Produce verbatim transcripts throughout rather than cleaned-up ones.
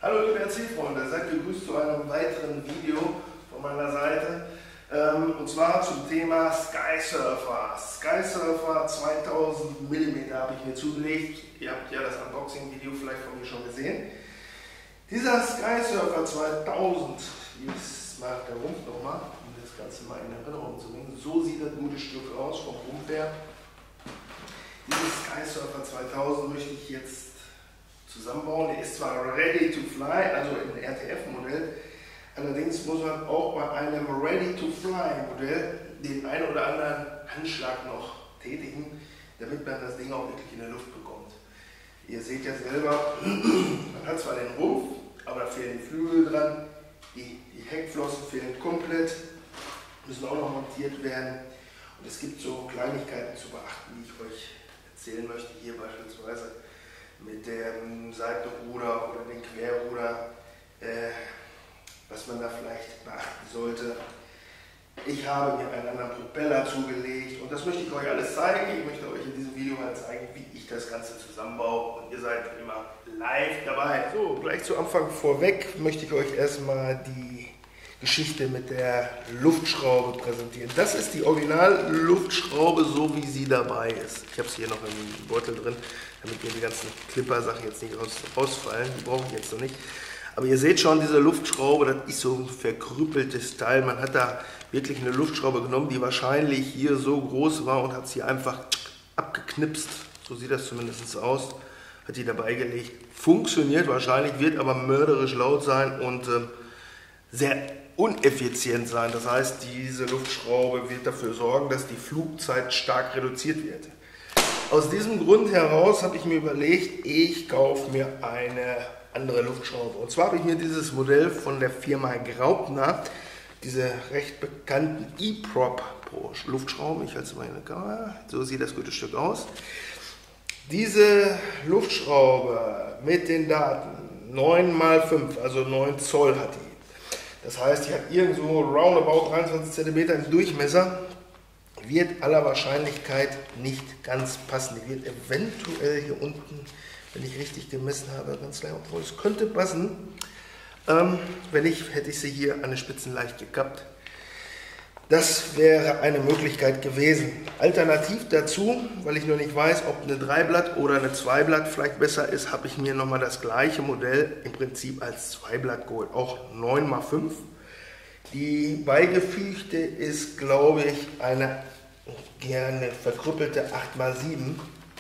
Hallo liebe R C-Freunde, seid gegrüßt zu einem weiteren Video von meiner Seite. Ähm, und zwar zum Thema Skysurfer. Skysurfer zweitausend Millimeter habe ich mir zugelegt. Ihr habt ja das Unboxing-Video vielleicht von mir schon gesehen. Dieser Skysurfer zweitausend, jetzt mal der Rumpf nochmal, um das Ganze mal in Erinnerung zu bringen. So sieht das gute Stück aus vom Rumpf her. Dieses Skysurfer zweitausend möchte ich jetzt zusammenbauen. Der ist zwar ready to fly, also im R T F-Modell, allerdings muss man auch bei einem ready to fly Modell den einen oder anderen Handschlag noch tätigen, damit man das Ding auch wirklich in der Luft bekommt. Ihr seht ja selber, man hat zwar den Rumpf, aber da fehlen die Flügel dran, die, die Heckflossen fehlen komplett, müssen auch noch montiert werden und es gibt so Kleinigkeiten zu beachten, die ich euch erzählen möchte, hier beispielsweise mit dem Seitenruder oder dem Querruder, äh, was man da vielleicht beachten sollte. Ich habe mir einen anderen Propeller zugelegt und das möchte ich euch alles zeigen. Ich möchte euch in diesem Video mal zeigen, wie ich das Ganze zusammenbaue und ihr seid immer live dabei. So, gleich zu Anfang vorweg möchte ich euch erstmal die Geschichte mit der Luftschraube präsentieren. Das ist die Original-Luftschraube, so wie sie dabei ist. Ich habe es hier noch im Beutel drin, damit mir die ganzen Clipper-Sachen jetzt nicht raus, rausfallen. Die brauche ich jetzt noch nicht. Aber ihr seht schon, diese Luftschraube, das ist so ein verkrüppeltes Teil. Man hat da wirklich eine Luftschraube genommen, die wahrscheinlich hier so groß war und hat sie einfach abgeknipst. So sieht das zumindest aus. Hat die dabei gelegt. Funktioniert wahrscheinlich, wird aber mörderisch laut sein und äh, sehr uneffizient sein. Das heißt, diese Luftschraube wird dafür sorgen, dass die Flugzeit stark reduziert wird. Aus diesem Grund heraus habe ich mir überlegt, ich kaufe mir eine andere Luftschraube. Und zwar habe ich mir dieses Modell von der Firma Graupner, diese recht bekannten E-Prop Luftschrauben, ich halte es mal in der Kamera, so sieht das gute Stück aus. Diese Luftschraube mit den Daten neun mal fünf, also neun Zoll hat die. Das heißt, die hat irgendwo roundabout dreiundzwanzig Zentimeter im Durchmesser, wird aller Wahrscheinlichkeit nicht ganz passen. Die wird eventuell hier unten, wenn ich richtig gemessen habe, ganz leicht, obwohl es könnte passen. Ähm, wenn nicht, hätte ich sie hier an den Spitzen leicht gekappt. Das wäre eine Möglichkeit gewesen. Alternativ dazu, weil ich noch nicht weiß, ob eine Dreiblatt oder eine Zweiblatt vielleicht besser ist, habe ich mir nochmal das gleiche Modell im Prinzip als Zweiblatt geholt. Auch neun mal fünf. Die beigefügte ist, glaube ich, eine gerne verkrüppelte acht mal sieben.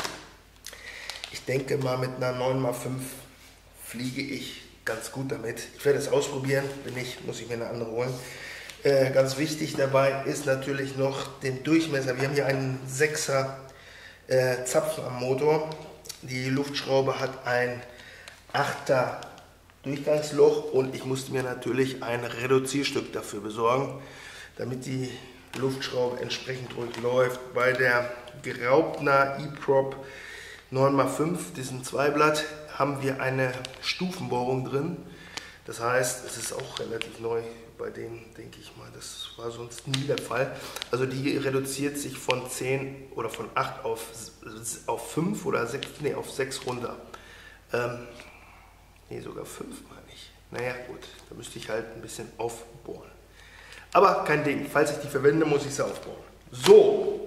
Ich denke mal, mit einer neun mal fünf fliege ich ganz gut damit. Ich werde es ausprobieren. Wenn nicht, muss ich mir eine andere holen. Äh, ganz wichtig dabei ist natürlich noch den Durchmesser. Wir haben hier einen sechser äh, Zapfen am Motor. Die Luftschraube hat ein achter Durchgangsloch und ich musste mir natürlich ein Reduzierstück dafür besorgen, damit die Luftschraube entsprechend ruhig läuft. Bei der Graupner E-Prop neun mal fünf, diesem Zweiblatt, haben wir eine Stufenbohrung drin. Das heißt, es ist auch relativ neu. Bei denen denke ich mal, das war sonst nie der Fall. Also die reduziert sich von zehn oder von acht auf, auf fünf oder sechs, nee, auf sechs runter. Ähm, nee, sogar fünf meine ich. Naja gut, da müsste ich halt ein bisschen aufbohren. Aber kein Ding, falls ich die verwende, muss ich sie aufbohren. So,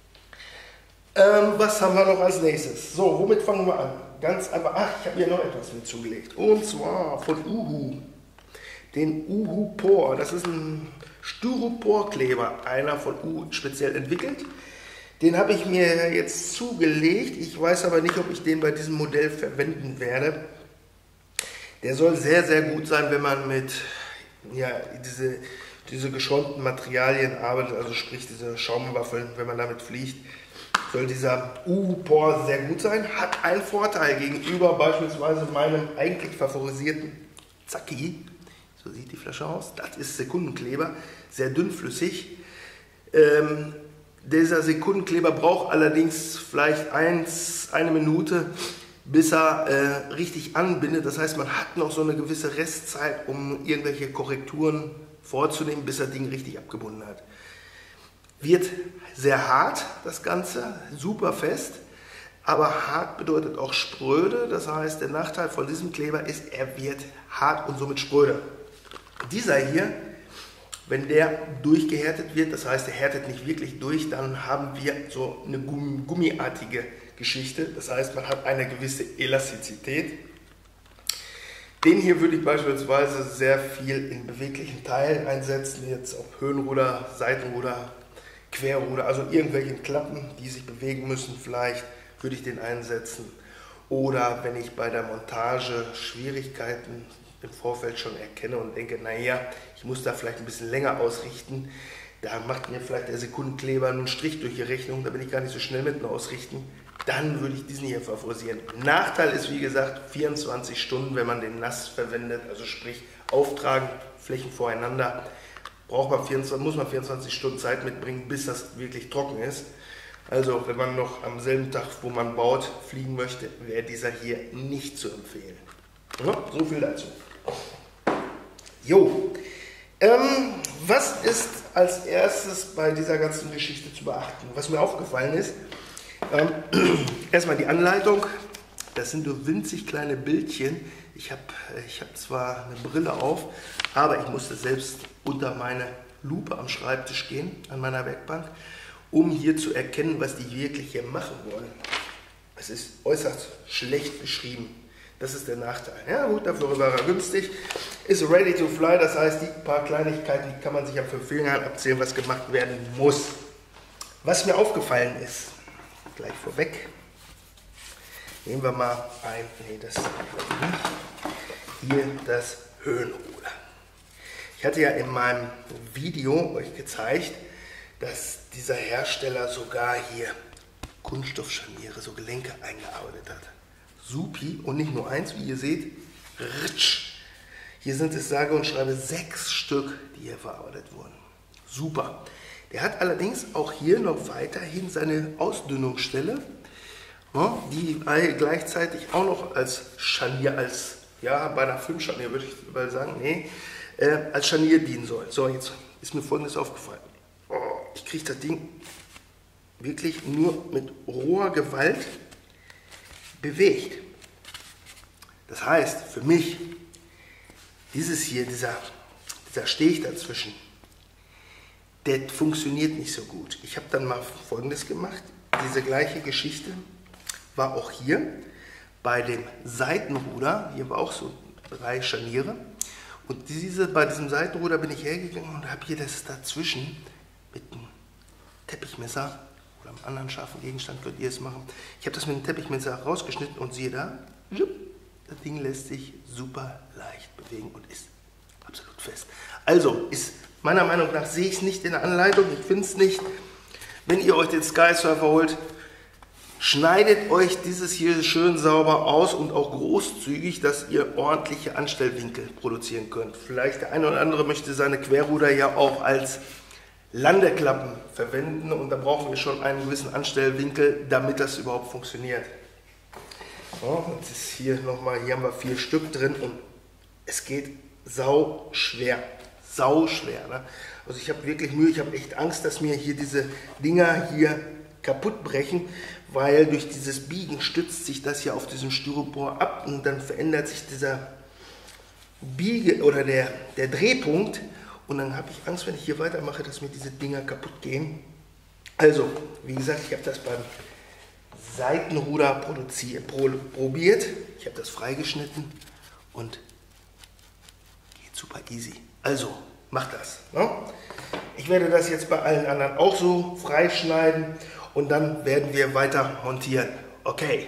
ähm, was haben wir noch als nächstes? So, womit fangen wir an? Ganz einfach, ach, ich habe hier noch etwas mit zugelegt. Und zwar von Uhu. Den Uhu Por, das ist ein Styroporkleber, einer von Uhu speziell entwickelt. Den habe ich mir jetzt zugelegt, ich weiß aber nicht, ob ich den bei diesem Modell verwenden werde. Der soll sehr, sehr gut sein, wenn man mit ja, diese, diese geschäumten Materialien arbeitet, also sprich diese Schaumwaffeln, wenn man damit fliegt. Soll dieser Uhu Por sehr gut sein, hat einen Vorteil gegenüber beispielsweise meinem eigentlich favorisierten Zaki. So sieht die Flasche aus. Das ist Sekundenkleber, sehr dünnflüssig. Ähm, dieser Sekundenkleber braucht allerdings vielleicht eins, eine Minute, bis er äh, richtig anbindet. Das heißt, man hat noch so eine gewisse Restzeit, um irgendwelche Korrekturen vorzunehmen, bis das Ding richtig abgebunden hat. Wird sehr hart, das Ganze, super fest. Aber hart bedeutet auch spröde, das heißt, der Nachteil von diesem Kleber ist, er wird hart und somit spröde. Dieser hier, wenn der durchgehärtet wird, das heißt, er härtet nicht wirklich durch, dann haben wir so eine gummiartige Geschichte. Das heißt, man hat eine gewisse Elastizität. Den hier würde ich beispielsweise sehr viel in beweglichen Teilen einsetzen, jetzt ob Höhenruder, Seitenruder, Querruder, also irgendwelche Klappen, die sich bewegen müssen, vielleicht würde ich den einsetzen. Oder wenn ich bei der Montage Schwierigkeiten im Vorfeld schon erkenne und denke, naja, ich muss da vielleicht ein bisschen länger ausrichten, da macht mir vielleicht der Sekundenkleber einen Strich durch die Rechnung, da bin ich gar nicht so schnell mit dem Ausrichten, dann würde ich diesen hier favorisieren. Nachteil ist, wie gesagt, vierundzwanzig Stunden, wenn man den nass verwendet, also sprich auftragen, Flächen voreinander, braucht man vierundzwanzig, muss man vierundzwanzig Stunden Zeit mitbringen, bis das wirklich trocken ist. Also wenn man noch am selben Tag, wo man baut, fliegen möchte, wäre dieser hier nicht zu empfehlen. Ja, so viel dazu. Jo, ähm, was ist als erstes bei dieser ganzen Geschichte zu beachten? Was mir aufgefallen ist, ähm, erstmal die Anleitung. Das sind nur winzig kleine Bildchen. Ich habe ich hab zwar eine Brille auf, aber ich musste selbst unter meine Lupe am Schreibtisch gehen, an meiner Werkbank, um hier zu erkennen, was die wirklich hier machen wollen. Es ist äußerst schlecht beschrieben. Das ist der Nachteil. Ja gut, dafür war er günstig. Ist ready to fly, das heißt, die paar Kleinigkeiten, die kann man sich an fünf Fingern abzählen, was gemacht werden muss. Was mir aufgefallen ist, gleich vorweg, nehmen wir mal ein, nee, das nicht. Hier das Höhenruder. Ich hatte ja in meinem Video euch gezeigt, dass dieser Hersteller sogar hier Kunststoffscharniere, so Gelenke eingearbeitet hat. Supi, und nicht nur eins, wie ihr seht, ritsch. Hier sind es sage und schreibe sechs Stück, die hier verarbeitet wurden. Super. Der hat allerdings auch hier noch weiterhin seine Ausdünnungsstelle, die gleichzeitig auch noch als Scharnier, als, ja, bei einer Filmscharnier würde ich mal sagen, nee, äh, als Scharnier dienen soll. So, jetzt ist mir Folgendes aufgefallen. Oh, ich kriege das Ding wirklich nur mit roher Gewalt bewegt. Das heißt, für mich, dieses hier, dieser, dieser Steg dazwischen, der funktioniert nicht so gut. Ich habe dann mal Folgendes gemacht. Diese gleiche Geschichte war auch hier bei dem Seitenruder. Hier war auch so drei Scharniere. Und diese, bei diesem Seitenruder bin ich hergegangen und habe hier das dazwischen mit einem Teppichmesser oder einem anderen scharfen Gegenstand, könnt ihr es machen. Ich habe das mit dem Teppichmesser rausgeschnitten und siehe da, das Ding lässt sich super leicht bewegen und ist absolut fest. Also ist meiner Meinung nach, sehe ich es nicht in der Anleitung, ich finde es nicht. Wenn ihr euch den Skysurfer holt, schneidet euch dieses hier schön sauber aus und auch großzügig, dass ihr ordentliche Anstellwinkel produzieren könnt. Vielleicht der eine oder andere möchte seine Querruder ja auch als Landeklappen verwenden und da brauchen wir schon einen gewissen Anstellwinkel, damit das überhaupt funktioniert. So, jetzt ist hier nochmal, hier haben wir vier Stück drin und es geht sau schwer, sau schwer. Ne? Also ich habe wirklich Mühe, ich habe echt Angst, dass mir hier diese Dinger hier kaputt brechen, weil durch dieses Biegen stützt sich das hier auf diesen Styropor ab und dann verändert sich dieser Biege oder der, der Drehpunkt und dann habe ich Angst, wenn ich hier weitermache, dass mir diese Dinger kaputt gehen. Also, wie gesagt, ich habe das beim Seitenruder produziert, pro, probiert, ich habe das freigeschnitten und geht super easy. Also, macht das. Ne? Ich werde das jetzt bei allen anderen auch so freischneiden und dann werden wir weiter montieren. Okay.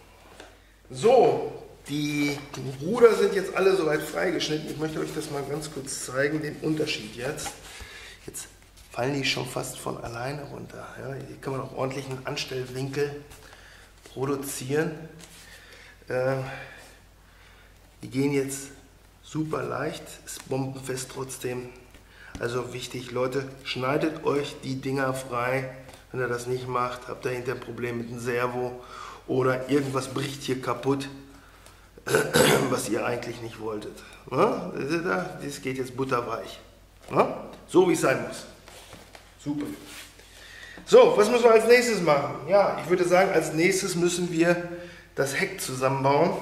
So, die Ruder sind jetzt alle soweit freigeschnitten. Ich möchte euch das mal ganz kurz zeigen, den Unterschied jetzt. Jetzt fallen die schon fast von alleine runter. Ja, hier kann man auch ordentlich einen Anstellwinkel produzieren. Äh, die gehen jetzt super leicht, ist bombenfest trotzdem. Also wichtig, Leute, schneidet euch die Dinger frei. Wenn ihr das nicht macht, habt ihr hinterher ein Problem mit dem Servo oder irgendwas bricht hier kaputt, was ihr eigentlich nicht wolltet. Na, das geht jetzt butterweich. Na? So wie es sein muss. Super. So, was müssen wir als nächstes machen? Ja, ich würde sagen, als nächstes müssen wir das Heck zusammenbauen.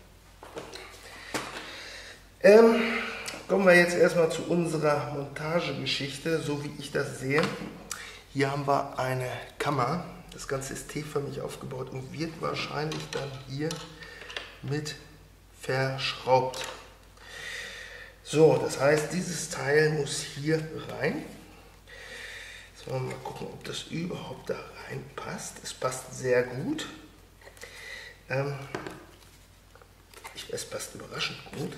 Ähm, kommen wir jetzt erstmal zu unserer Montagegeschichte, so wie ich das sehe. Hier haben wir eine Kammer. Das Ganze ist T-förmig aufgebaut und wird wahrscheinlich dann hier mit verschraubt. So, das heißt, dieses Teil muss hier rein. Jetzt wollen wir mal gucken, ob das überhaupt da reinpasst. Es passt sehr gut. Ähm, ich, es passt überraschend gut.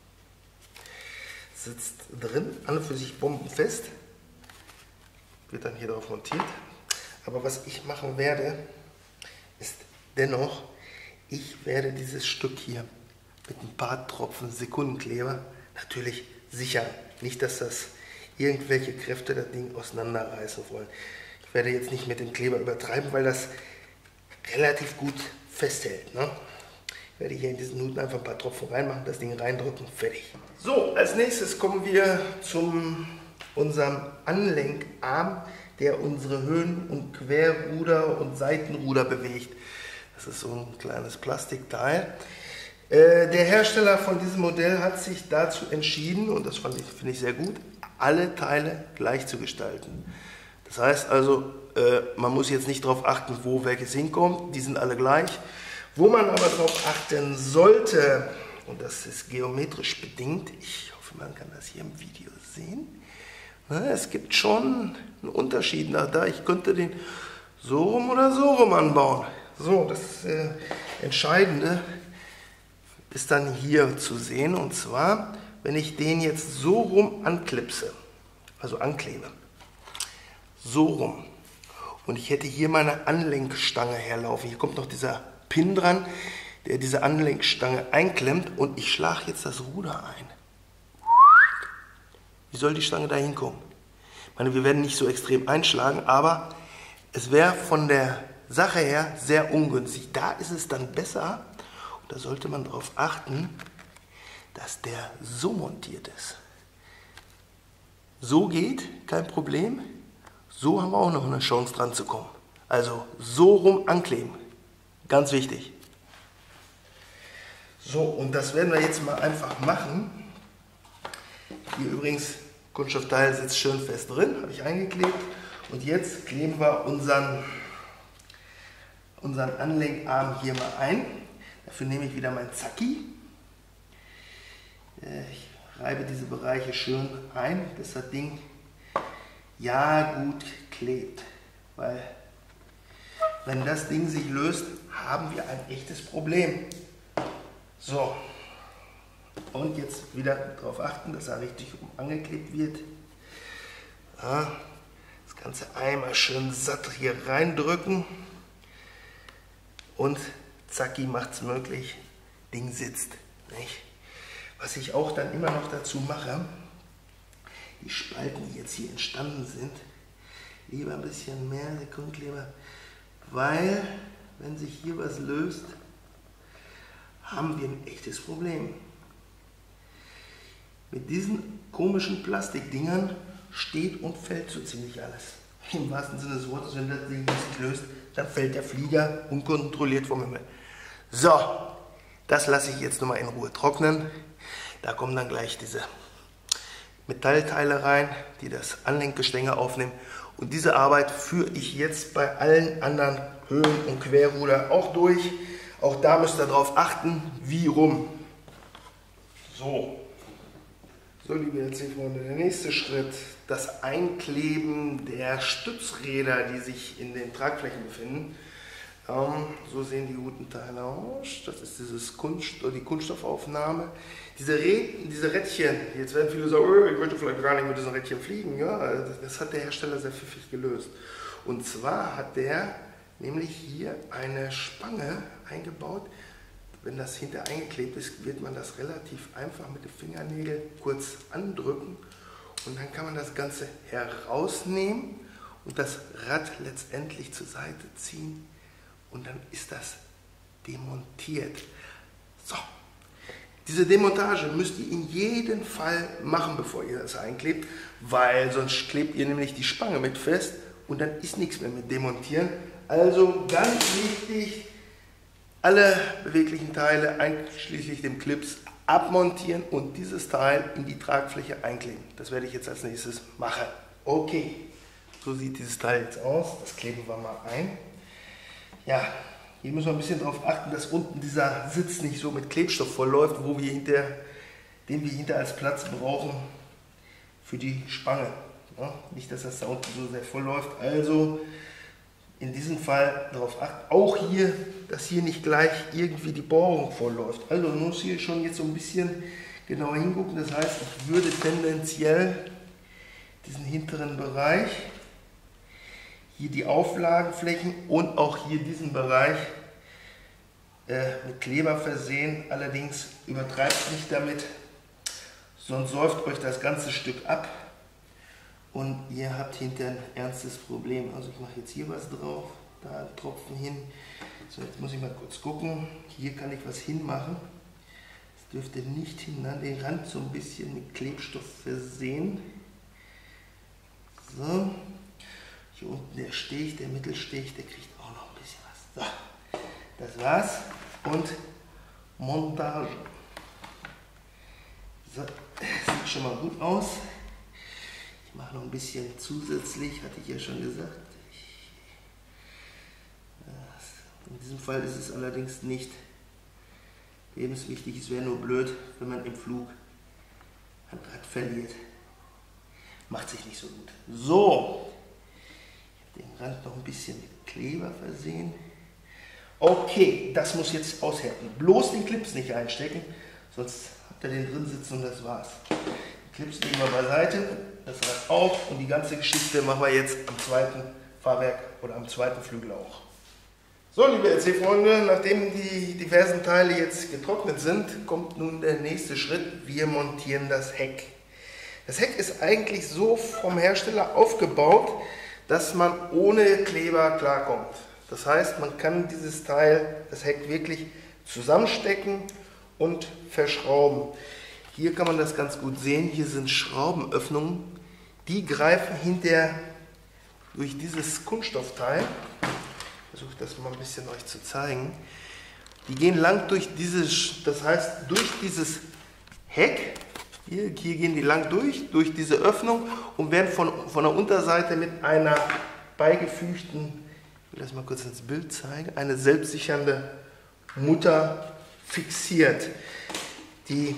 Sitzt drin, an und für sich bombenfest. Wird dann hier drauf montiert. Aber was ich machen werde, ist dennoch, ich werde dieses Stück hier mit ein paar Tropfen Sekundenkleber natürlich sichern. Nicht, dass das irgendwelche Kräfte das Ding auseinanderreißen wollen. Ich werde jetzt nicht mit dem Kleber übertreiben, weil das relativ gut festhält. Ne? Ich werde hier in diesen Nuten einfach ein paar Tropfen reinmachen, das Ding reindrücken, fertig. So, als nächstes kommen wir zu unserem Anlenkarm, der unsere Höhen- und Querruder und Seitenruder bewegt. Das ist so ein kleines Plastikteil. Äh, der Hersteller von diesem Modell hat sich dazu entschieden, und das fand ich, finde ich sehr gut, alle Teile gleich zu gestalten. Das heißt also, äh, man muss jetzt nicht darauf achten, wo welches hinkommt, die sind alle gleich. Wo man aber darauf achten sollte, und das ist geometrisch bedingt, ich hoffe, man kann das hier im Video sehen, es gibt schon einen Unterschied nach da. Ich könnte den so rum oder so rum anbauen. So, das äh, Entscheidende ist dann hier zu sehen. Und zwar, wenn ich den jetzt so rum anklipse, also anklebe, so rum. Und ich hätte hier meine Anlenkstange herlaufen. Hier kommt noch dieser Pin dran, der diese Anlenkstange einklemmt. Und ich schlage jetzt das Ruder ein. Wie soll die Stange da hinkommen? Ich meine, wir werden nicht so extrem einschlagen, aber es wäre von der Sache her sehr ungünstig. Da ist es dann besser, und da sollte man darauf achten, dass der so montiert ist. So geht, kein Problem. So haben wir auch noch eine Chance dran zu kommen. Also so rum ankleben. Ganz wichtig. So, und das werden wir jetzt mal einfach machen. Hier übrigens, Kunststoffteil sitzt schön fest drin, habe ich eingeklebt. Und jetzt kleben wir unseren, unseren Anlenkarm hier mal ein. Dafür nehme ich wieder mein Zacki. Ich reibe diese Bereiche schön ein, dass das Ding ja gut klebt. Weil wenn das Ding sich löst, haben wir ein echtes Problem. So. Und jetzt wieder darauf achten, dass er richtig angeklebt wird. Ja, das Ganze einmal schön satt hier reindrücken. Und zacki macht es möglich, Ding sitzt. Nicht? Was ich auch dann immer noch dazu mache, die Spalten, die jetzt hier entstanden sind, lieber ein bisschen mehr Sekundenkleber, weil wenn sich hier was löst, haben wir ein echtes Problem. Mit diesen komischen Plastikdingern steht und fällt so ziemlich alles. Im wahrsten Sinne des Wortes, wenn das Ding sich löst, dann fällt der Flieger unkontrolliert vom Himmel. So, das lasse ich jetzt nochmal in Ruhe trocknen. Da kommen dann gleich diese Metallteile rein, die das Anlenkgestänge aufnehmen. Und diese Arbeit führe ich jetzt bei allen anderen Höhen- und Querruder auch durch. Auch da müsst ihr darauf achten, wie rum. So. So, liebe L C-Freunde, der nächste Schritt, das Einkleben der Stützräder, die sich in den Tragflächen befinden. Ähm, so sehen die guten Teile aus. Das ist dieses Kunst, die Kunststoffaufnahme. Diese, Rä diese Rädchen, jetzt werden viele sagen, oh, ich möchte vielleicht gar nicht mit diesen Rädchen fliegen. Ja, das, das hat der Hersteller sehr pfiffig gelöst. Und zwar hat der nämlich hier eine Spange eingebaut. Wenn das hinter eingeklebt ist, wird man das relativ einfach mit den Fingernägeln kurz andrücken und dann kann man das Ganze herausnehmen und das Rad letztendlich zur Seite ziehen und dann ist das demontiert. So, diese Demontage müsst ihr in jedem Fall machen, bevor ihr das einklebt, weil sonst klebt ihr nämlich die Spange mit fest und dann ist nichts mehr mit demontieren. Also ganz wichtig, alle beweglichen Teile einschließlich dem Clips abmontieren und dieses Teil in die Tragfläche einkleben. Das werde ich jetzt als nächstes machen. Okay, so sieht dieses Teil jetzt aus. Das kleben wir mal ein. Ja, hier müssen wir ein bisschen darauf achten, dass unten dieser Sitz nicht so mit Klebstoff vollläuft, wo wir hinter, den wir hinter als Platz brauchen für die Spange. Ja, nicht, dass das da unten so sehr voll läuft. Also in diesem Fall darauf achten, auch hier, dass hier nicht gleich irgendwie die Bohrung vollläuft. Also man muss hier schon jetzt so ein bisschen genauer hingucken. Das heißt, ich würde tendenziell diesen hinteren Bereich, hier die Auflagenflächen und auch hier diesen Bereich äh, mit Kleber versehen. Allerdings übertreibt nicht damit, sonst säuft euch das ganze Stück ab. Und ihr habt hinterher ein ernstes Problem. Also ich mache jetzt hier was drauf, da einen Tropfen hin. So, jetzt muss ich mal kurz gucken. Hier kann ich was hinmachen. Das dürfte nicht hindern. Den Rand so ein bisschen mit Klebstoff versehen. So. Hier unten der Stich, der Mittelstich, der kriegt auch noch ein bisschen was. So, das war's. Und Montage. So, das sieht schon mal gut aus. Ich mache noch ein bisschen zusätzlich, hatte ich ja schon gesagt. In diesem Fall ist es allerdings nicht lebenswichtig. Es wäre nur blöd, wenn man im Flug ein Rad verliert. Macht sich nicht so gut. So, ich habe den Rand noch ein bisschen mit Kleber versehen. Okay, das muss jetzt aushärten. Bloß den Clips nicht einstecken, sonst habt ihr den drin sitzen und das war's. Die Clips legen wir beiseite. Das reißt auf und die ganze Geschichte machen wir jetzt am zweiten Fahrwerk oder am zweiten Flügel auch. So, liebe L C-Freunde, nachdem die diversen Teile jetzt getrocknet sind, kommt nun der nächste Schritt. Wir montieren das Heck. Das Heck ist eigentlich so vom Hersteller aufgebaut, dass man ohne Kleber klarkommt. Das heißt, man kann dieses Teil, das Heck, wirklich zusammenstecken und verschrauben. Hier kann man das ganz gut sehen. Hier sind Schraubenöffnungen. Die greifen hinterher durch dieses Kunststoffteil. Ich versuche das mal ein bisschen euch zu zeigen. Die gehen lang durch dieses, das heißt durch dieses Heck. Hier, hier gehen die lang durch, durch diese Öffnung und werden von, von der Unterseite mit einer beigefügten, ich will das mal kurz ins Bild zeigen, eine selbstsichernde Mutter fixiert. Die,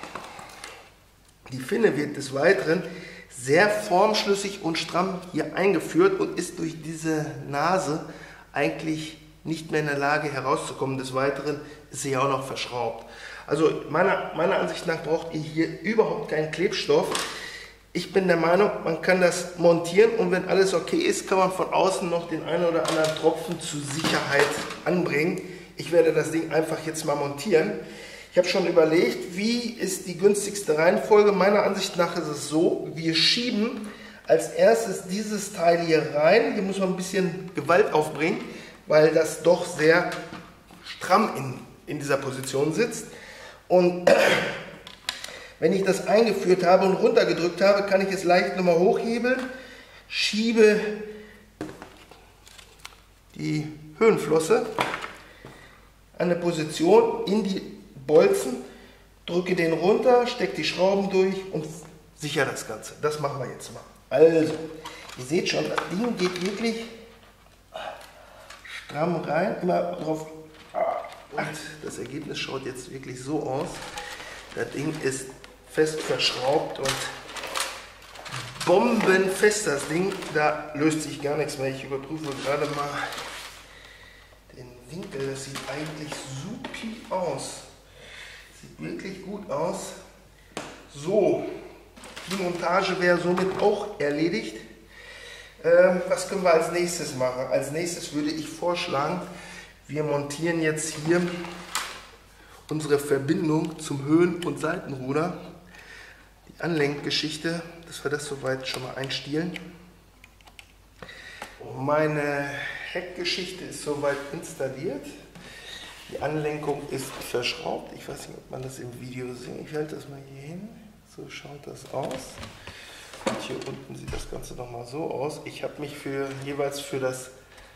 die Finne wird des Weiteren sehr formschlüssig und stramm hier eingeführt und ist durch diese Nase eigentlich nicht mehr in der Lage herauszukommen. Des Weiteren ist sie ja auch noch verschraubt. Also meiner, meiner Ansicht nach braucht ihr hier überhaupt keinen Klebstoff. Ich bin der Meinung, man kann das montieren und wenn alles okay ist, kann man von außen noch den einen oder anderen Tropfen zur Sicherheit anbringen. Ich werde das Ding einfach jetzt mal montieren. Ich habe schon überlegt, wie ist die günstigste Reihenfolge. Meiner Ansicht nach ist es so, wir schieben als erstes dieses Teil hier rein. Hier muss man ein bisschen Gewalt aufbringen, weil das doch sehr stramm in, in dieser Position sitzt. Und wenn ich das eingeführt habe und runtergedrückt habe, kann ich es leicht nochmal hochhebeln, schiebe die Höhenflosse an eine Position in die Bolzen, drücke den runter, stecke die Schrauben durch und sichere das Ganze. Das machen wir jetzt mal. Also, ihr seht schon, das Ding geht wirklich stramm rein. Immer drauf achten. Das Ergebnis schaut jetzt wirklich so aus. Das Ding ist fest verschraubt und bombenfest das Ding. Da löst sich gar nichts mehr. Ich überprüfe gerade mal den Winkel. Das sieht eigentlich supi aus. Sieht wirklich gut aus. So, die Montage wäre somit auch erledigt. Ähm, was können wir als nächstes machen? Als nächstes würde ich vorschlagen, wir montieren jetzt hier unsere Verbindung zum Höhen- und Seitenruder. Die Anlenkgeschichte, dass wir das soweit schon mal einstielen. Meine Heckgeschichte ist soweit installiert. Die Anlenkung ist verschraubt. Ich weiß nicht, ob man das im Video sieht. Ich halte das mal hier hin. So schaut das aus. Und hier unten sieht das Ganze nochmal so aus. Ich habe mich für, jeweils für das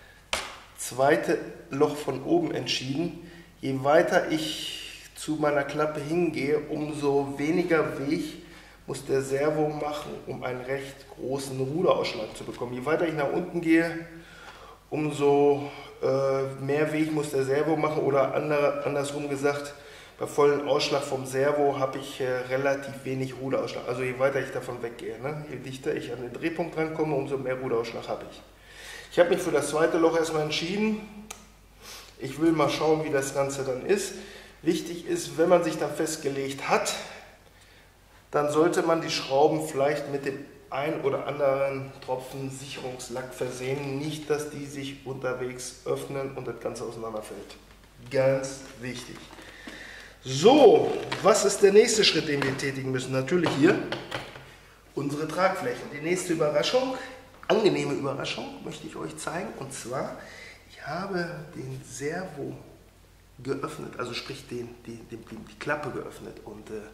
zweite Loch von oben entschieden. Je weiter ich zu meiner Klappe hingehe, umso weniger Weg muss der Servo machen, um einen recht großen Ruderausschlag zu bekommen. Je weiter ich nach unten gehe, umso äh, mehr Weg muss der Servo machen, oder andere, andersrum gesagt, bei vollem Ausschlag vom Servo habe ich äh, relativ wenig Ruderausschlag. Also je weiter ich davon weggehe, ne? Je dichter ich an den Drehpunkt rankomme, umso mehr Ruderausschlag habe ich. Ich habe mich für das zweite Loch erstmal entschieden. Ich will mal schauen, wie das Ganze dann ist. Wichtig ist, wenn man sich dann festgelegt hat, dann sollte man die Schrauben vielleicht mit dem ein oder anderen Tropfen Sicherungslack versehen. Nicht, dass die sich unterwegs öffnen und das Ganze auseinanderfällt. Ganz wichtig. So, was ist der nächste Schritt, den wir tätigen müssen? Natürlich hier unsere Tragflächen. Die nächste Überraschung, angenehme Überraschung, möchte ich euch zeigen. Und zwar, ich habe den Servo geöffnet, also sprich den, die, die, die Klappe geöffnet. Und äh,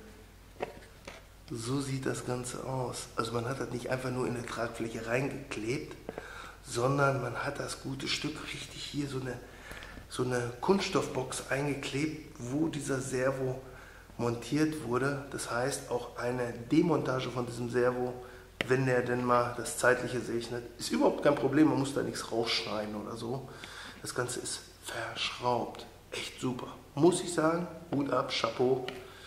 so sieht das Ganze aus. Also man hat das nicht einfach nur in eine Tragfläche reingeklebt, sondern man hat das gute Stück richtig hier so eine, so eine Kunststoffbox eingeklebt, wo dieser Servo montiert wurde. Das heißt, auch eine Demontage von diesem Servo, wenn der denn mal das Zeitliche segnet, ist überhaupt kein Problem. Man muss da nichts rausschneiden oder so. Das Ganze ist verschraubt. Echt super. Muss ich sagen, Hut ab, Chapeau.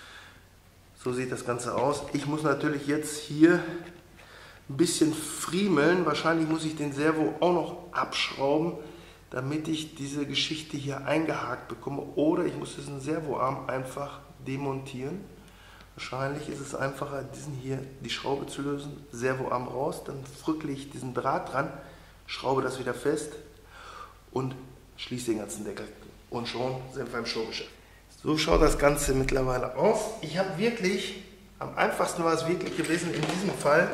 So sieht das Ganze aus. Ich muss natürlich jetzt hier ein bisschen friemeln. Wahrscheinlich muss ich den Servo auch noch abschrauben, damit ich diese Geschichte hier eingehakt bekomme. Oder ich muss diesen Servoarm einfach demontieren. Wahrscheinlich ist es einfacher, diesen hier, die Schraube zu lösen, Servoarm raus, dann frückle ich diesen Draht dran, schraube das wieder fest und schließe den ganzen Deckel. Und schon sind wir im Showgeschäft. So schaut das Ganze mittlerweile aus. Ich habe wirklich, am einfachsten war es wirklich gewesen, in diesem Fall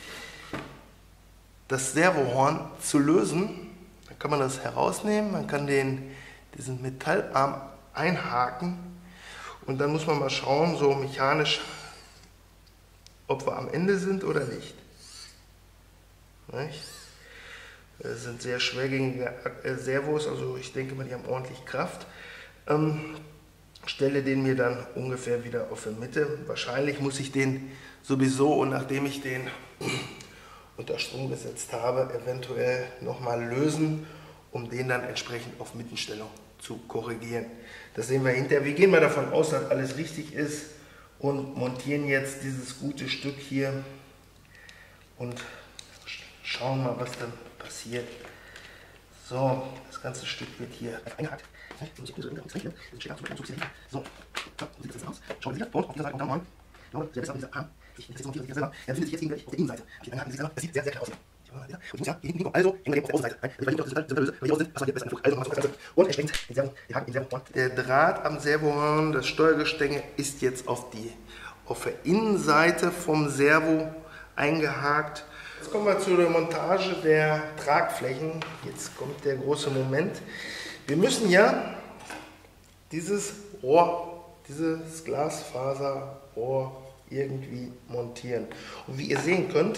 das Servohorn zu lösen. Da kann man das herausnehmen, man kann den, diesen Metallarm einhaken und dann muss man mal schauen, so mechanisch, ob wir am Ende sind oder nicht. Nicht? Das sind sehr schwergängige Servos, also ich denke mal, die haben ordentlich Kraft. Ähm, stelle den mir dann ungefähr wieder auf die Mitte. Wahrscheinlich muss ich den sowieso, und nachdem ich den unter Strom gesetzt habe, eventuell nochmal lösen, um den dann entsprechend auf Mittenstellung zu korrigieren. Das sehen wir hinterher. Wir gehen mal davon aus, dass alles richtig ist und montieren jetzt dieses gute Stück hier und schauen mal, was dann passiert. So, das ganze Stück wird hier eingehakt. So, so sieht das aus. Schauen Sie das. Und auf dieser Seite und da mal. Ich glaube, sehr besser auf dieser Arm. Ich montiere das selber. Er befindet sich jetzt gleich auf der Innenseite. Ich einhaken Sie selber. Das sieht sehr, sehr klar aus. Und ich muss ja hier hinten, also hängen wir auf der Außenseite. Weil ich nicht auf der Seite löse, weil die außen sind, passen wir hier besser in den Flug. Also machen wir das Ganze. Und entsprechend den Servo, den Haken im Servohorn. Der Draht am Servohorn, das Steuergestänge, ist jetzt auf die auf der Innenseite vom Servo eingehakt. Jetzt kommen wir zu der Montage der Tragflächen. Jetzt kommt der große Moment. Wir müssen ja dieses Rohr, dieses Glasfaserrohr irgendwie montieren. Und wie ihr sehen könnt,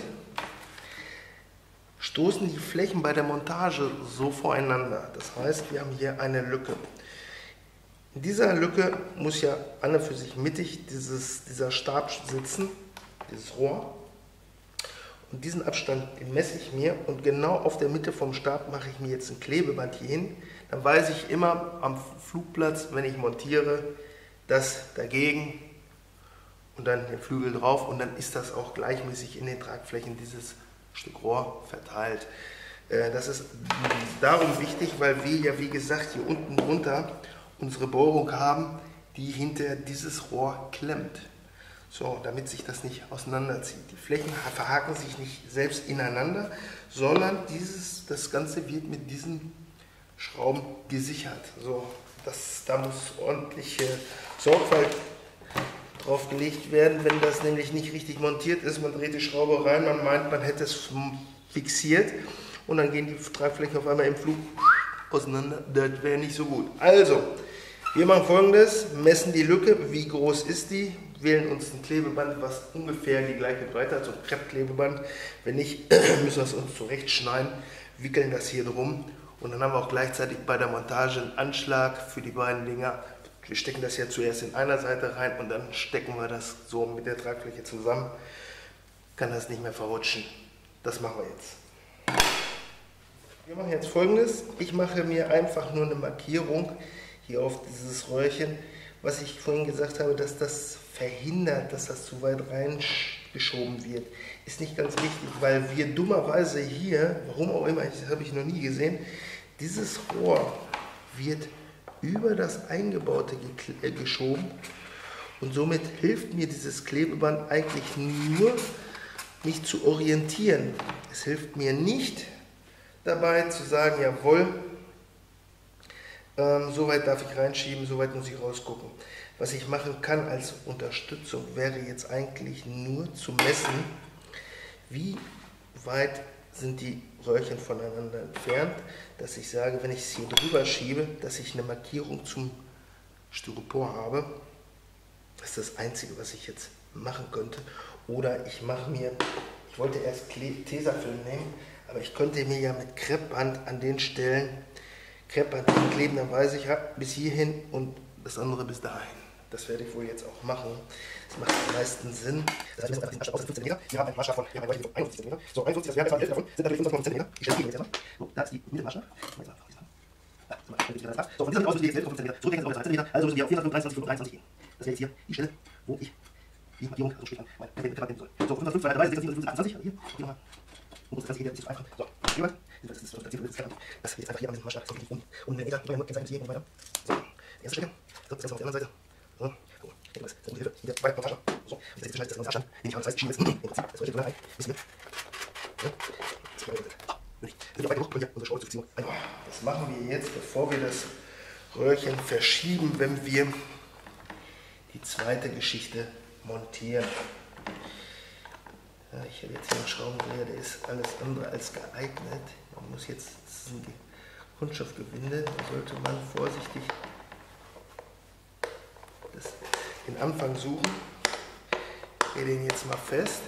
stoßen die Flächen bei der Montage so voreinander. Das heißt, wir haben hier eine Lücke. In dieser Lücke muss ja an und für sich mittig dieses, dieser Stab sitzen, dieses Rohr. Und diesen Abstand den messe ich mir und genau auf der Mitte vom Stab mache ich mir jetzt ein Klebeband hier hin. Dann weiß ich immer am Flugplatz, wenn ich montiere, das dagegen und dann den Flügel drauf und dann ist das auch gleichmäßig in den Tragflächen dieses Stück Rohr verteilt. Das ist darum wichtig, weil wir ja wie gesagt hier unten drunter unsere Bohrung haben, die hinter dieses Rohr klemmt. So, damit sich das nicht auseinanderzieht. Die Flächen verhaken sich nicht selbst ineinander, sondern dieses, das Ganze wird mit diesen Schrauben gesichert. So, das, da muss ordentliche Sorgfalt drauf gelegt werden, wenn das nämlich nicht richtig montiert ist. Man dreht die Schraube rein, man meint, man hätte es fixiert und dann gehen die Tragflächen auf einmal im Flug auseinander. Das wäre nicht so gut. Also, wir machen Folgendes, messen die Lücke, wie groß ist die, wählen uns ein Klebeband, was ungefähr die gleiche Breite hat, so ein Kreppklebeband. Wenn nicht, müssen wir es uns zurechtschneiden, wickeln das hier drum und dann haben wir auch gleichzeitig bei der Montage einen Anschlag für die beiden Dinger. Wir stecken das ja zuerst in einer Seite rein und dann stecken wir das so mit der Tragfläche zusammen. Kann das nicht mehr verrutschen. Das machen wir jetzt. Wir machen jetzt Folgendes. Ich mache mir einfach nur eine Markierung hier auf dieses Röhrchen, was ich vorhin gesagt habe, dass das verhindert, dass das zu weit reingeschoben wird. Ist nicht ganz wichtig, weil wir dummerweise hier, warum auch immer, das habe ich noch nie gesehen, dieses Rohr wird über das Eingebaute geschoben und somit hilft mir dieses Klebeband eigentlich nur, mich zu orientieren. Es hilft mir nicht dabei zu sagen, jawohl, ähm, so weit darf ich reinschieben, so weit muss ich rausgucken. Was ich machen kann als Unterstützung wäre jetzt eigentlich nur zu messen, wie weit sind die Röhrchen voneinander entfernt, dass ich sage, wenn ich es hier drüber schiebe, dass ich eine Markierung zum Styropor habe. Das ist das Einzige, was ich jetzt machen könnte. Oder ich mache mir, ich wollte erst Tesafilm nehmen, aber ich könnte mir ja mit Kreppband an den Stellen Kreppband kleben, dann weiß ich, ja, bis hierhin und das andere bis dahin. Das werde ich wohl jetzt auch machen. Das macht am meisten Sinn. Das heißt, wir sind einfach fünfzehn Zentimeter. Wir haben einen Maßstab von, wir haben einen einundfünfzig Zentimeter. So, einundfünfzig, das wäre einfach die Hälfte davon, sind natürlich fünfundzwanzig Zentimeter. Ich stelle die jetzt erstmal. So, da ist die Mittelmaßstab. So, von dieser aus müssen wir jetzt fünfzehn Zentimeter. Zurückgehen auf Zentimeter. Also müssen wir auf vierhundertfünfunddreißig, dreiundzwanzig gehen. Das wäre jetzt hier die Stelle, wo ich die Markierung, so steht dann, mein Kreppband nehmen soll. So, fünfhundertfünf, zweihundertdreißig, sechshundertfünfundsiebzig, achtundzwanzig. Hier, hier nochmal. Und das Ganze geht ein bisschen einfach. So, hier mal. Das ist das Das wird jetzt einfach hier an den Maßstab. So, um, um den Meter, drei Minuten, Seite hier und weiter. So, die erste Strecke. So, das Ganze auf der anderen Seite. So, so. Das ist eine Hilfe. Hier, zwei Montage. So, jetzt ist das Abstand. Den ich habe, das heißt, ich schiebe jetzt im Prinzip das Röhrchen rein. Bis hier. Ja. Das ist weit genug, um hier unsere Schraube zu ziehen. Das machen wir jetzt, bevor wir das Röhrchen verschieben, wenn wir die zweite Geschichte montieren. Ja, ich habe jetzt hier einen Schraubendreher, der ist alles andere als geeignet. Man muss jetzt, das ist ein Kunststoffgewinde, da sollte man vorsichtig das, den Anfang suchen. Ich drehe den jetzt mal fest.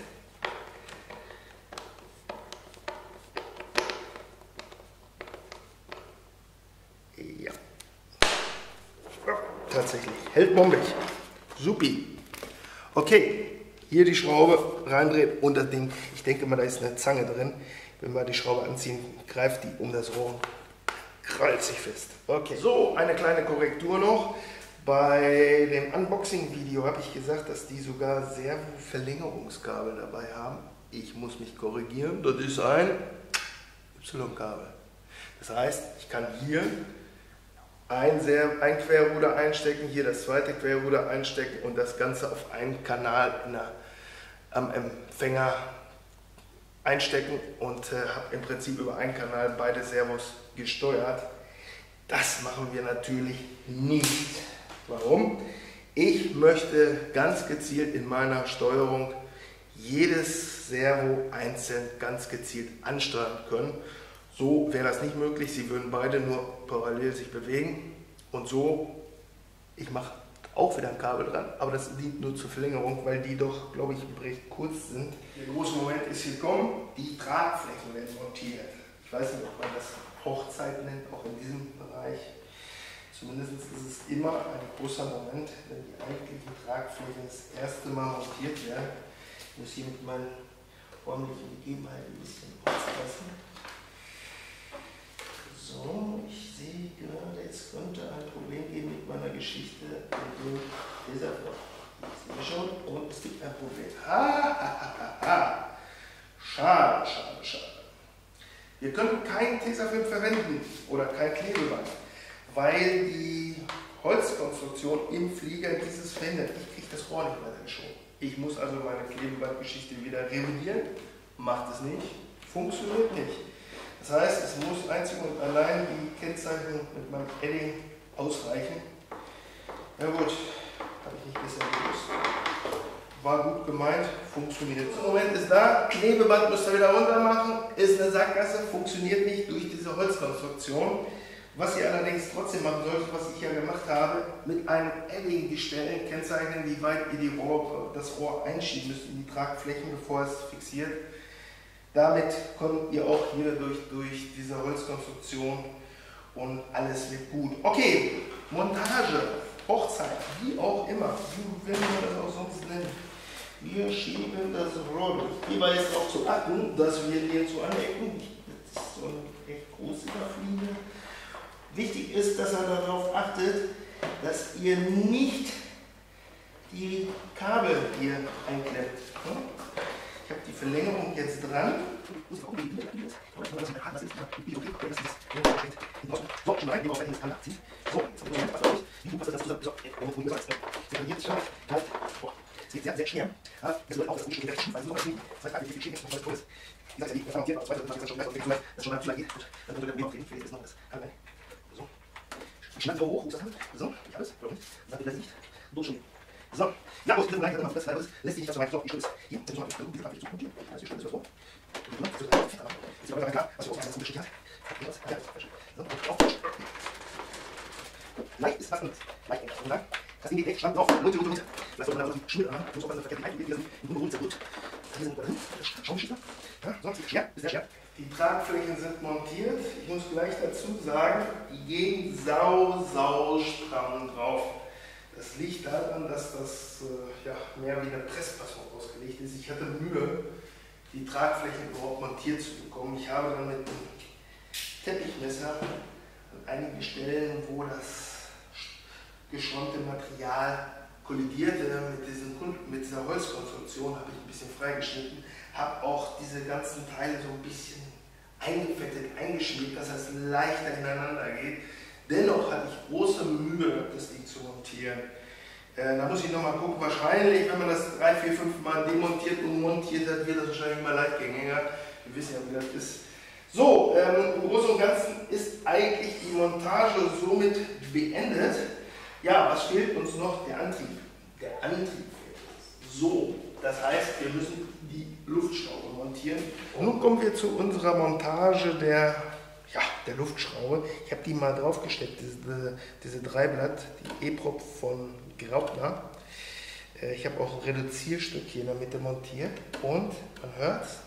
Ja. Ja, tatsächlich. Hält bombig. Supi. Okay. Hier die Schraube reindrehen und das Ding, ich denke mal, da ist eine Zange drin. Wenn wir die Schraube anziehen, greift die um das Rohr, krallt sich fest. Okay, so eine kleine Korrektur noch. Bei dem Unboxing-Video habe ich gesagt, dass die sogar Servo-Verlängerungskabel dabei haben. Ich muss mich korrigieren, das ist ein Y-Kabel. Das heißt, ich kann hier ein, ein Querruder einstecken, hier das zweite Querruder einstecken und das Ganze auf einen Kanal in der, am Empfänger einstecken und äh, habe im Prinzip über einen Kanal beide Servos gesteuert. Das machen wir natürlich nicht. Warum? Ich möchte ganz gezielt in meiner Steuerung jedes Servo einzeln ganz gezielt ansteuern können. So wäre das nicht möglich, sie würden beide nur parallel sich bewegen und so, ich mache auch wieder ein Kabel dran, aber das dient nur zur Verlängerung, weil die doch, glaube ich, recht kurz sind. Der große Moment ist gekommen, die Tragflächen werden montiert. Ich weiß nicht, ob man das Hochzeit nennt, auch in diesem Bereich. Zumindest ist es immer ein großer Moment, wenn die eigentlichen Tragflächen das erste Mal montiert werden. Ich muss hier mit meinen räumlichen Gegebenheiten ein bisschen aufpassen. So, ich sehe gerade, es könnte ein Problem geben mit meiner Geschichte mit dieser Frau. Ich sehe schon, und es gibt ein Problem. Ha, ha, ha, ha. Schade, schade, schade. Wir können keinen Tesafilm verwenden oder kein Klebeband, weil die Holzkonstruktion im Flieger dieses verhindert. Ich kriege das Rohr nicht weiter geschoben. Ich muss also meine Klebebandgeschichte wieder revidieren. Macht es nicht, funktioniert nicht. Das heißt, es muss einzig und allein die Kennzeichnung mit meinem Edding ausreichen. Ja gut, habe ich nicht besser gewusst. War gut gemeint, funktioniert. Im Moment ist da, Klebeband müsst ihr wieder runter machen, ist eine Sackgasse, funktioniert nicht durch diese Holzkonstruktion. Was ihr allerdings trotzdem machen solltet, was ich ja gemacht habe, mit einem Edding-Gestell kennzeichnen, wie weit ihr die Rohr, das Rohr einschieben müsst in die Tragflächen, bevor es fixiert. Damit kommt ihr auch hier durch, durch diese Holzkonstruktion und alles wird gut. Okay, Montage, Hochzeit, wie auch immer, wie will man das auch sonst nennen. Wir schieben das Rohr durch. Hierbei ist auch zu achten, dass wir hier zu anecken. Das ist so eine recht große Fliege. Wichtig ist, dass er darauf achtet, dass ihr nicht die Kabel hier einklemmt. Ich habe die Verlängerung jetzt dran. Es geht sehr, sehr schwer. Es wird auch das Umstehen recht schief, also so was nicht. Zwei Tage viel schief, das ist alles. Wie gesagt, ich habe auf zweite Tag schon das schon mal vielleicht geht. Dann würde mir auch reden, vielleicht ist noch das. So. Ich schneide so hoch, das haben. So, ich alles. Sagt ihr das nicht? Durchschnitt. So. Ja, aus diesem Bereich, das ist lässt sich nicht das so weit. So, ich stelle es hier. Das ist noch ein bisschen zu kommen. Also ich stelle es so. Ist aber klar, was wir auch das Unterschied hat. Ja, so, auf. Leicht ist was anderes. Leicht ist was anderes. Das Ding geht recht schlank drauf. Leute, Leute, Leute. Lass doch mal so Schmidt an. Du musst auch verkehrt rein. Wir sind im Grund sehr gut. Hier sind wir drin. Schaumschiefer. Ja, sonst ist schwer. Ist sehr schwer. Die Tragflächen sind montiert. Ich muss gleich dazu sagen, die gehen sau, sau stramm drauf. Das liegt daran, dass das äh, ja, mehr wie eine Presspassung ausgelegt ist. Ich hatte Mühe, die Tragflächen überhaupt montiert zu bekommen. Ich habe dann mit dem Teppichmesser an einigen Stellen, wo das geschäumte Material kollidierte mit, diesem, mit dieser Holzkonstruktion, habe ich ein bisschen freigeschnitten, habe auch diese ganzen Teile so ein bisschen eingefettet, eingeschmiert, dass das leichter ineinander geht. Dennoch hatte ich große Mühe, das Ding zu montieren. Äh, da muss ich nochmal gucken, wahrscheinlich, wenn man das drei, vier, fünf Mal demontiert und montiert hat, wird das wahrscheinlich immer leichtgängiger. Wir wissen ja, wie das ist. So, ähm, im Großen und Ganzen ist eigentlich die Montage somit beendet. Ja, was fehlt uns noch? Der Antrieb. Der Antrieb fehlt uns. So, das heißt, wir müssen die Luftschraube montieren. Und nun kommen wir zu unserer Montage der, ja, der Luftschraube. Ich habe die mal draufgesteckt, diese, diese Dreiblatt, die E-Prop von Graupner. Ich habe auch ein Reduzierstück hier in der Mitte montiert und man hört es.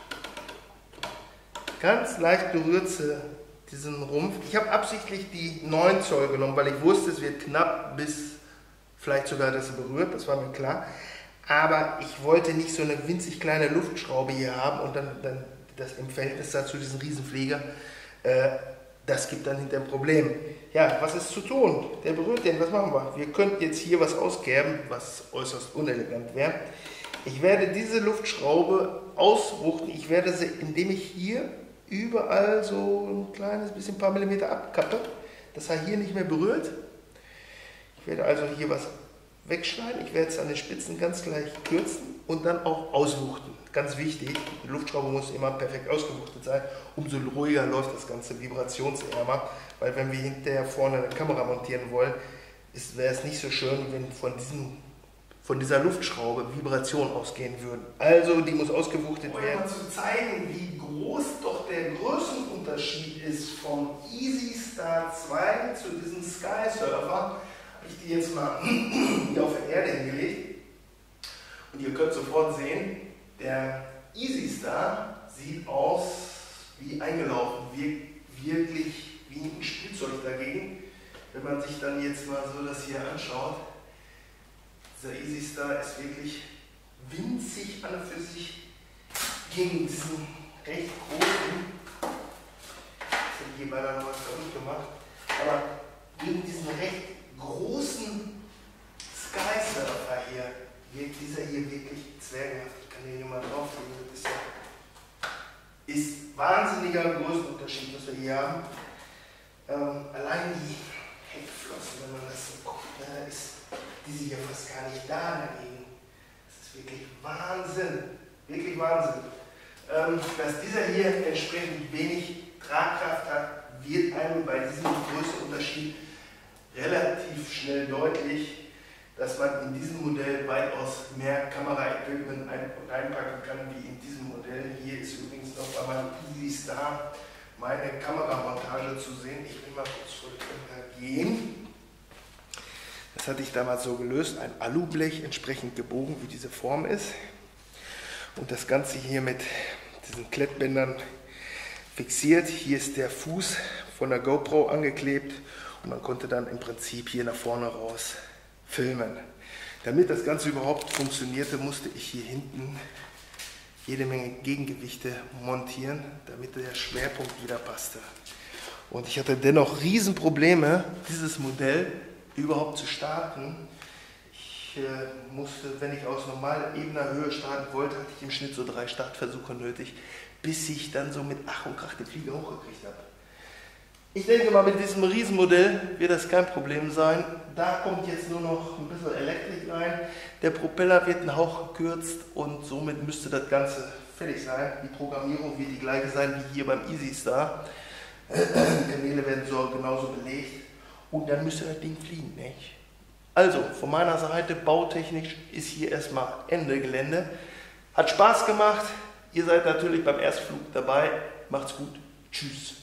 Ganz leicht berührt sie diesen Rumpf. Ich habe absichtlich die neun Zoll genommen, weil ich wusste, es wird knapp bis vielleicht sogar, dass sie berührt, das war mir klar. Aber ich wollte nicht so eine winzig kleine Luftschraube hier haben und dann, dann das im Verhältnis dazu diesen Riesenflieger, äh, das gibt dann hinter ein Problem. Ja, was ist zu tun? Der berührt den, was machen wir? Wir könnten jetzt hier was auskerben, was äußerst unelegant wäre. Ich werde diese Luftschraube auswuchten, ich werde sie, indem ich hier überall so ein kleines bisschen, ein paar Millimeter abkappe, dass er hier nicht mehr berührt. Ich werde also hier was wegschneiden, ich werde es an den Spitzen ganz gleich kürzen und dann auch auswuchten. Ganz wichtig, die Luftschraube muss immer perfekt ausgewuchtet sein, umso ruhiger läuft das Ganze, vibrationsärmer, weil wenn wir hinterher vorne eine Kamera montieren wollen, wäre es nicht so schön, wenn von, diesem, von dieser Luftschraube Vibrationen ausgehen würden. Also die muss ausgewuchtet werden. Um zu zeigen, wie groß doch der Größenunterschied ist vom Easy Star zwei zu diesem Sky Surfer, habe ich die jetzt mal hier auf der Erde hingelegt. Und ihr könnt sofort sehen, der Easy Star sieht aus wie eingelaufen, wirkt wirklich wie ein Spielzeug dagegen. Wenn man sich dann jetzt mal so das hier anschaut, dieser Easy Star ist wirklich winzig an und für sich gegen diesen recht großen, das hätte ich hier beinahe noch was kaputt gemacht, aber gegen diesen recht großen Sky Surfer hier wirkt dieser hier wirklich zwerghaft. Ich kann hier mal drauflegen, das ist, ja, ist wahnsinniger Größenunterschied, was wir hier haben. Ähm, allein die Heckflossen, wenn man das so guckt, da ist diese hier fast gar nicht da dagegen. Das ist wirklich Wahnsinn, wirklich Wahnsinn. Ähm, dass dieser hier entsprechend wenig Tragkraft hat, wird einem bei diesem Größenunterschied relativ schnell deutlich, dass man in diesem Modell weitaus mehr Kameraequipment einpacken kann wie in diesem Modell. Hier ist übrigens noch bei meinem Easy Star meine Kameramontage zu sehen. Ich will mal kurz vorgehen. Das hatte ich damals so gelöst, ein Alublech entsprechend gebogen, wie diese Form ist. Und das Ganze hier mit diesen Klettbändern fixiert. Hier ist der Fuß von der GoPro angeklebt und man konnte dann im Prinzip hier nach vorne raus filmen. Damit das Ganze überhaupt funktionierte, musste ich hier hinten jede Menge Gegengewichte montieren, damit der Schwerpunkt wieder passte. Und ich hatte dennoch Riesenprobleme, dieses Modell überhaupt zu starten. Ich äh, musste, wenn ich aus normaler ebener Höhe starten wollte, hatte ich im Schnitt so drei Startversuche nötig, bis ich dann so mit Ach und Krach den Flieger hochgekriegt habe. Ich denke mal, mit diesem Riesenmodell wird das kein Problem sein. Da kommt jetzt nur noch ein bisschen Elektrik rein. Der Propeller wird einen Hauch gekürzt und somit müsste das Ganze fertig sein. Die Programmierung wird die gleiche sein wie hier beim EasyStar. Die Kanäle werden so genauso belegt und dann müsste das Ding fliegen, nicht? Also, von meiner Seite, bautechnisch ist hier erstmal Ende Gelände. Hat Spaß gemacht. Ihr seid natürlich beim Erstflug dabei. Macht's gut. Tschüss.